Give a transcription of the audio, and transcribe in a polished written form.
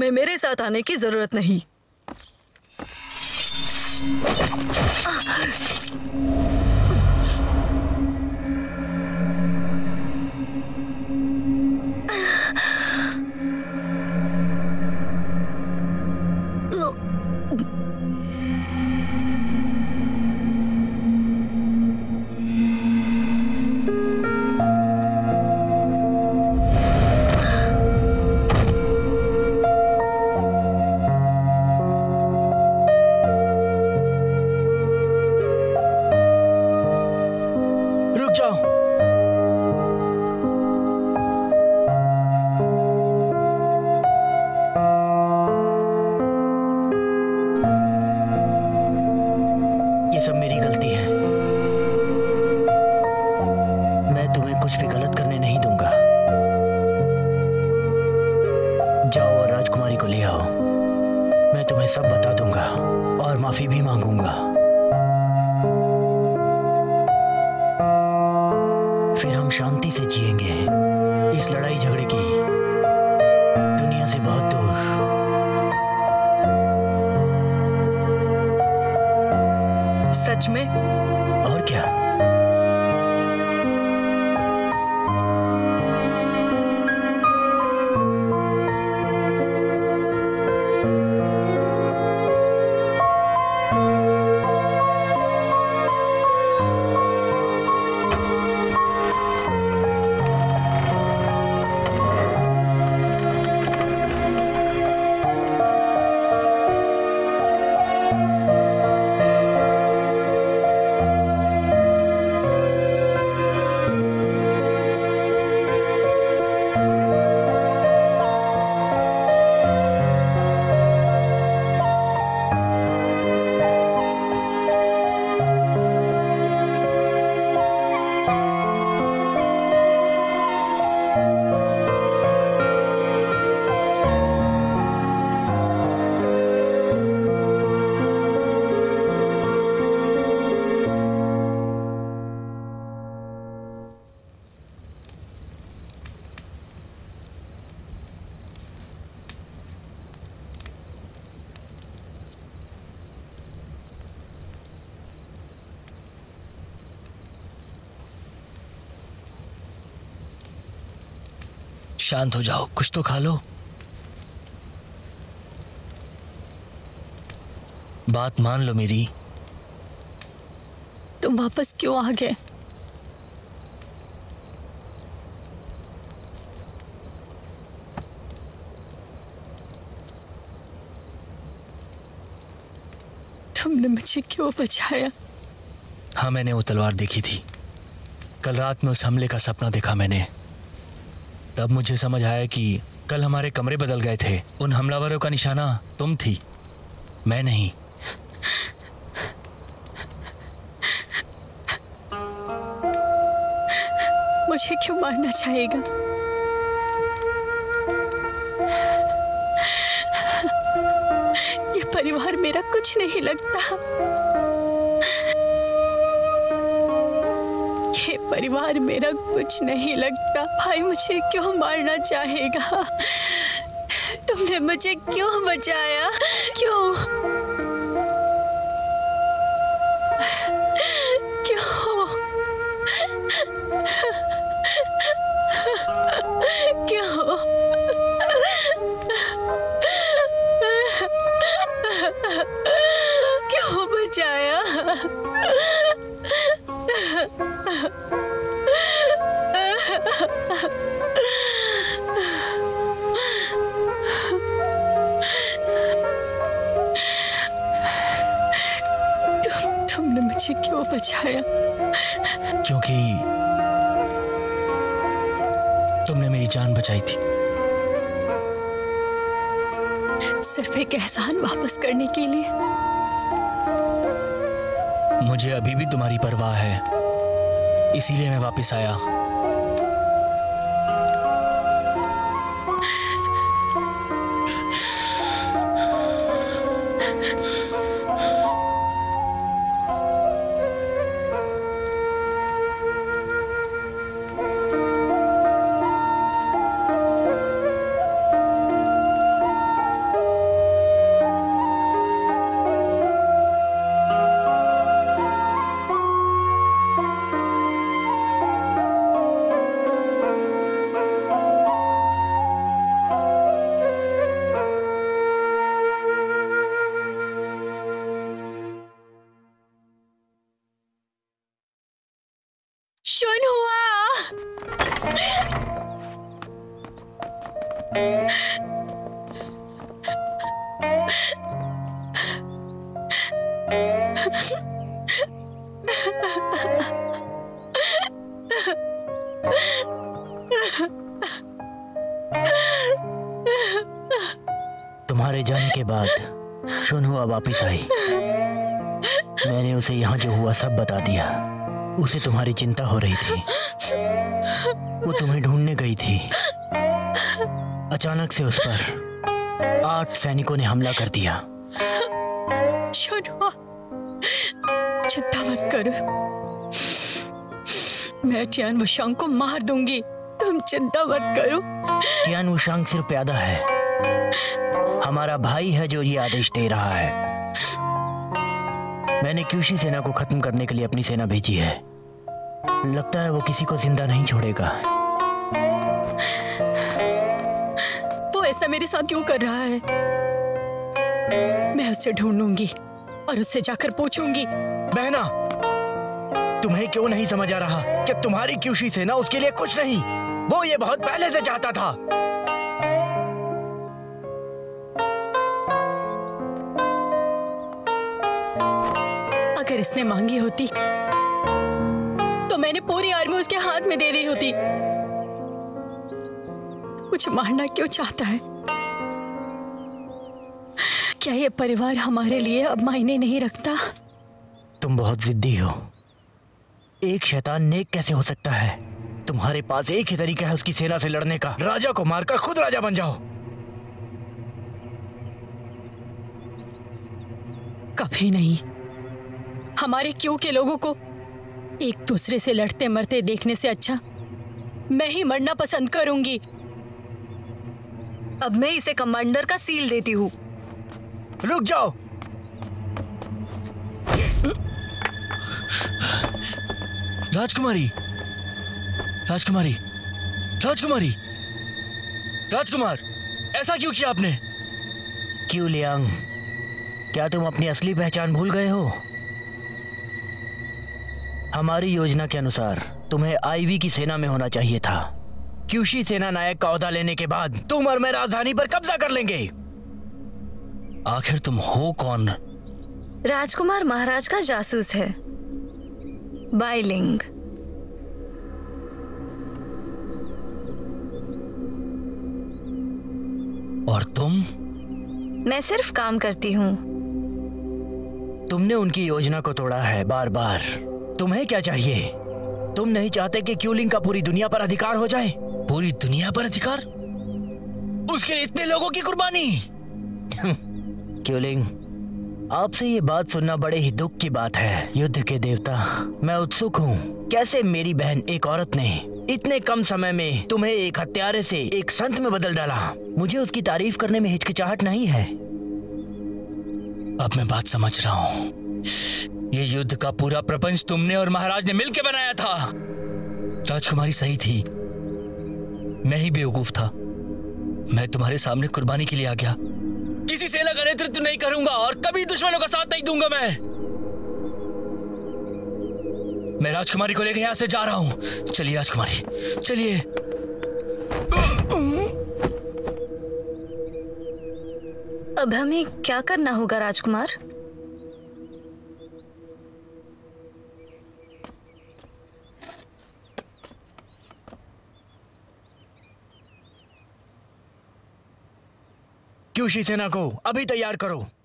तुम्हें मेरे साथ आने की जरूरत नहीं। सब मेरी गलती है। मैं तुम्हें कुछ भी गलत करने नहीं दूंगा। जाओ और राजकुमारी को ले आओ। मैं तुम्हें सब बता दूंगा और माफी भी मांगूंगा। फिर हम शांति से जिएंगे इस लड़ाई झगड़े की दुनिया से बहुत दूर। सच में? और क्या। शांत हो जाओ, कुछ तो खा लो। बात मान लो मेरी। तुम वापस क्यों आ गए? तुमने मुझे क्यों बचाया? हाँ, मैंने वो तलवार देखी थी। कल रात में उस हमले का सपना देखा मैंने। तब मुझे समझ आया कि कल हमारे कमरे बदल गए थे। उन हमलावरों का निशाना तुम थी, मैं नहीं। मुझे क्यों मारना चाहेगा? ये परिवार मेरा कुछ नहीं लगता। ये परिवार मेरा कुछ नहीं लगता। भाई मुझे क्यों मारना चाहेगा? तुमने मुझे क्यों बचाया? क्यों? क्यों? क्यों? क्यों बचाया? तुमने मुझे क्यों बचाया? क्योंकि तुमने मेरी जान बचाई थी। सिर्फ एक एहसान वापस करने के लिए? मुझे अभी भी तुम्हारी परवाह है, इसीलिए मैं वापस आया। शुन हुआ। तुम्हारे जाने के बाद शुन हुआ वापिस आई। मैंने उसे यहाँ जो हुआ सब बता दिया। उसे तुम्हारी चिंता हो रही थी, वो तुम्हें ढूंढने गई थी। अचानक से उस पर 8 सैनिकों ने हमला कर दिया। शुन हुआ, चिंता मत करो, मैं टियान वुशांग को मार दूंगी, तुम चिंता मत करो। टियान वुशांग सिर्फ प्यादा है, हमारा भाई है जो ये आदेश दे रहा है। मैंने क्यूशी सेना को खत्म करने के लिए अपनी सेना भेजी है। लगता है वो किसी को जिंदा नहीं छोड़ेगा। वो ऐसा मेरे साथ क्यों कर रहा है? मैं उसे ढूंढूंगी और उससे जाकर पूछूंगी। बहना, तुम्हें क्यों नहीं समझ आ रहा कि तुम्हारी क्यूशी सेना उसके लिए कुछ नहीं? वो ये बहुत पहले से चाहता था। अगर इसने मांगी होती तो मैंने पूरी आर्मी उसके हाथ में दे दी होती। मुझे मारना क्यों चाहता है? क्या ये परिवार हमारे लिए अब मायने नहीं रखता? तुम बहुत जिद्दी हो। एक शैतान नेक कैसे हो सकता है? तुम्हारे पास एक ही तरीका है उसकी सेना से लड़ने का, राजा को मारकर खुद राजा बन जाओ। कभी नहीं। हमारे क्यों के लोगों को एक दूसरे से लड़ते मरते देखने से अच्छा मैं ही मरना पसंद करूंगी। अब मैं इसे कमांडर का सील देती हूँ। रुक जाओ। राजकुमारी, राजकुमारी, राजकुमारी, राजकुमार, ऐसा क्यों किया आपने? क्यों लियांग, क्या तुम अपनी असली पहचान भूल गए हो? हमारी योजना के अनुसार तुम्हें आईवी की सेना में होना चाहिए था। क्यूशी सेना नायक का ओहदा लेने के बाद तुम और मैं राजधानी पर कब्जा कर लेंगे। आखिर तुम हो कौन? राजकुमार महाराज का जासूस है, बाइलिंग। और तुम? मैं सिर्फ काम करती हूँ। तुमने उनकी योजना को तोड़ा है बार बार। तुम्हें क्या चाहिए? तुम नहीं चाहते कि क्यूलिंग का पूरी दुनिया पर अधिकार हो जाए? पूरी दुनिया पर अधिकार? उसके लिए इतने लोगों की कुर्बानी? क्यूलिंग, आपसे ये बात सुनना बड़े ही दुख की बात है। युद्ध के देवता, मैं उत्सुक हूँ कैसे मेरी बहन एक औरत ने इतने कम समय में तुम्हें एक हत्यारे से एक संत में बदल डाला। मुझे उसकी तारीफ करने में हिचकिचाहट नहीं है। अब मैं बात समझ रहा हूँ। ये युद्ध का पूरा प्रपंच तुमने और महाराज ने मिलकर बनाया था। राजकुमारी सही थी, मैं ही बेवकूफ था। मैं तुम्हारे सामने कुर्बानी के लिए आ गया। किसी सेना का नेतृत्व नहीं करूंगा और कभी दुश्मनों का साथ नहीं दूंगा। मैं राजकुमारी को लेकर यहां से जा रहा हूं। चलिए राजकुमारी, चलिए। अब हमें क्या करना होगा राजकुमार? क्यूशी सेना को अभी तैयार करो।